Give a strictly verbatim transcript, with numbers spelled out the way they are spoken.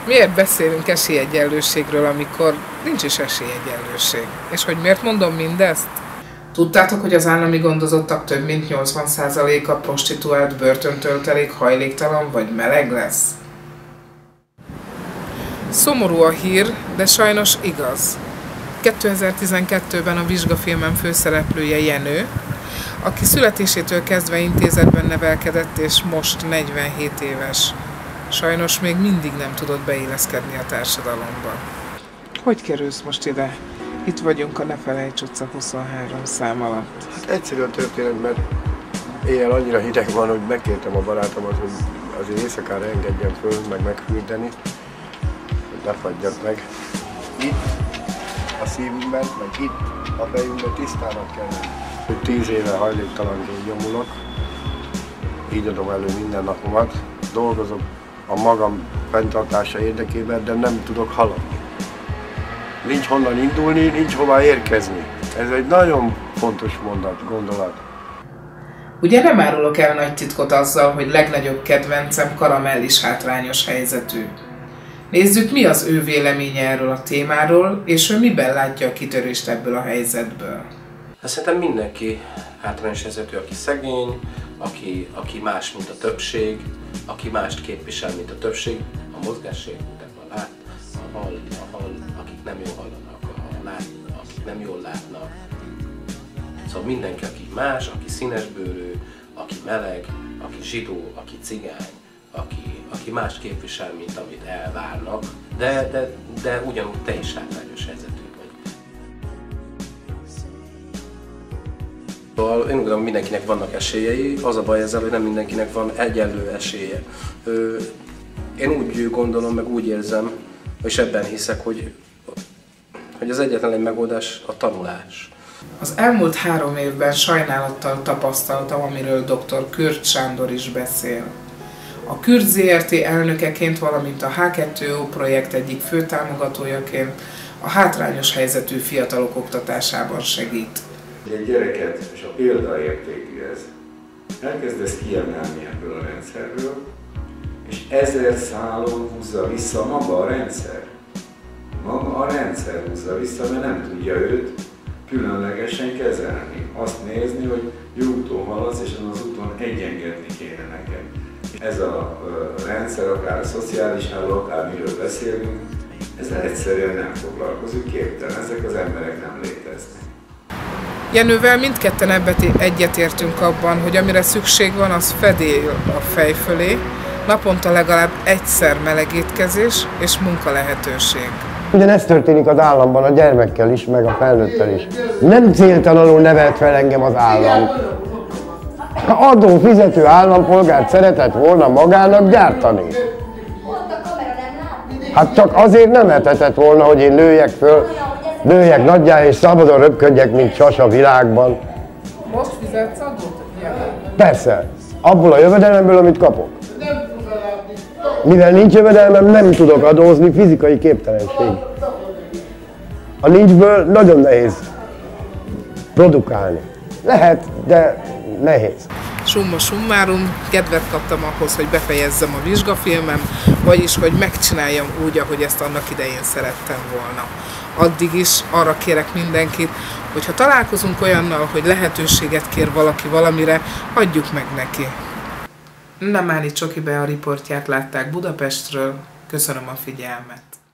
Miért beszélünk esélyegyenlőségről, amikor nincs is esélyegyenlőség? És hogy miért mondom mindezt? Tudtátok, hogy az állami gondozottak több mint nyolcvan százaléka prostituált, börtöntöltelék, hajléktalan vagy meleg lesz? Szomorú a hír, de sajnos igaz. kétezer-tizenkettőben a vizsgafilmem főszereplője Jenő, aki születésétől kezdve intézetben nevelkedett, és most negyvenhét éves. Sajnos még mindig nem tudott beilleszkedni a társadalomba. Hogy kerülsz most ide? Itt vagyunk a Ne Felejts utca huszonhárom szám alatt. Hát egyszerű a történet, mert éjjel annyira hideg van, hogy megkértem a barátomat, hogy azért éjszakára engedjen föl, meg megfürdeni, hogy ne fagyjak meg. Itt a szívünkben, meg itt a fejünkben tisztának kell lenni. Hogy tíz éve hajléktalanként nyomulok, így adom elő minden napomat, dolgozok a magam fenntartása érdekében, de nem tudok haladni. Nincs honnan indulni, nincs hova érkezni. Ez egy nagyon fontos mondat, gondolat. Ugye nem árulok el nagy titkot azzal, hogy legnagyobb kedvencem Karamell is hátrányos helyzetű. Nézzük, mi az ő véleménye erről a témáról, és ő miben látja a kitörést ebből a helyzetből. Hát szerintem mindenki hátrányos helyzetű, aki szegény, aki, aki más, mint a többség, aki mást képvisel, mint a többség, a mozgássérültek, a lát, a hall, a hall, akik nem jól hallanak, a lát, akik nem jól látnak. Szóval mindenki, aki más, aki színesbőrű, aki meleg, aki zsidó, aki cigány, aki, aki mást képvisel, mint amit elvárnak, de, de, de ugyanúgy te is hátrányos helyzetű vagy. Szóval én gondolom, mindenkinek vannak esélyei, az a baj ezzel, hogy nem mindenkinek van egyenlő esélye. Én úgy gondolom, meg úgy érzem, és ebben hiszek, hogy, hogy az egyetlen egy megoldás a tanulás. Az elmúlt három évben sajnálattal tapasztaltam, amiről dr. Kürth Sándor is beszél. A Kürth zé er té elnökeként, valamint a há kettő o projekt egyik fő támogatójaként a hátrányos helyzetű fiatalok oktatásában segít. Egy gyereket, és a példaértékű ez, elkezdesz kiemelni ebből a rendszerből, és ezer szálon húzza vissza maga a rendszer. Maga a rendszer húzza vissza, mert nem tudja őt különlegesen kezelni. Azt nézni, hogy jó úton haladsz, és az úton egyengedni kéne neked. Ez a rendszer, akár a szociális háló, akár miről beszélünk, ezzel egyszerűen nem foglalkozik, képtelen, ezek az emberek nem léteznek. Jenővel mindketten egyetértünk abban, hogy amire szükség van, az fedél a fej fölé, naponta legalább egyszer melegétkezés és munkalehetőség. Ugyanezt történik az államban a gyermekkel is, meg a felnőttel is. Nem céltalanul nevelt fel engem az állam. Ha adófizető állampolgárt szeretett volna magának gyártani. Hát csak azért nem etetett volna, hogy én nőjek föl, nőjek nagyjá és szabadon röpködjek, mint sas a világban. Most fizetsz adót? Persze, abból a jövedelemből, amit kapok. Mivel nincs jövedelmem, nem tudok adózni, fizikai képtelenség. A nincsből nagyon nehéz produkálni. Lehet, de nehéz. Summa summarum, kedvet kaptam ahhoz, hogy befejezzem a vizsgafilmem, vagyis, hogy megcsináljam úgy, ahogy ezt annak idején szerettem volna. Addig is arra kérek mindenkit, hogy ha találkozunk olyannal, hogy lehetőséget kér valaki valamire, adjuk meg neki. Nemáli Csoki Bea riportját látták Budapestről, köszönöm a figyelmet!